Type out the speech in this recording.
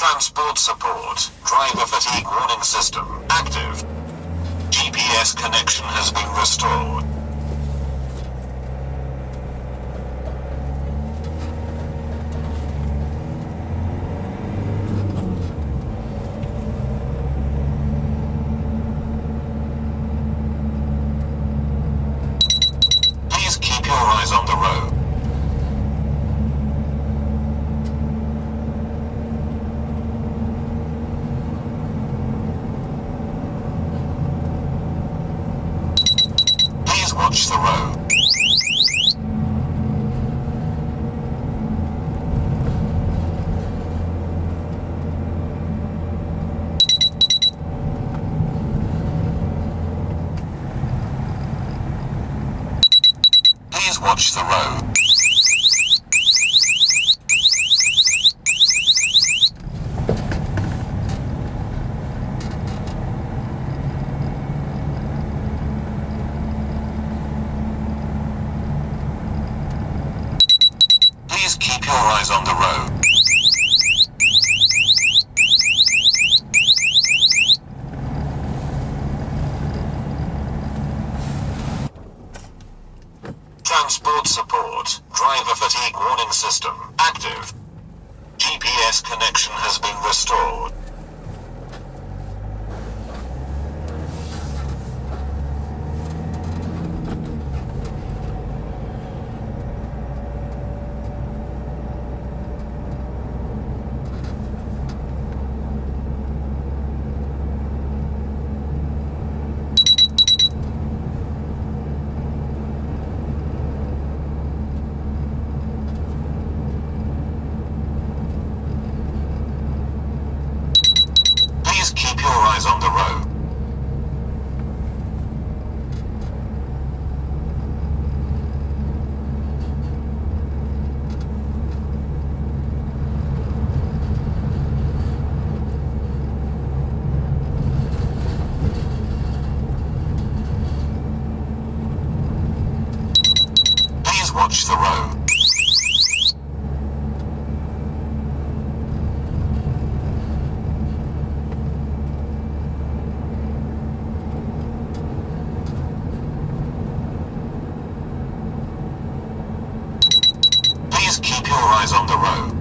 Transport support. Driver fatigue warning system active. GPS connection has been restored. Please keep your eyes on the road. Watch the road. Please watch the road. Please keep your eyes on the road. Transport support. Driver fatigue warning system active. GPS connection has been restored. Keep your eyes on the road. Please watch the road. Please keep your eyes on the road.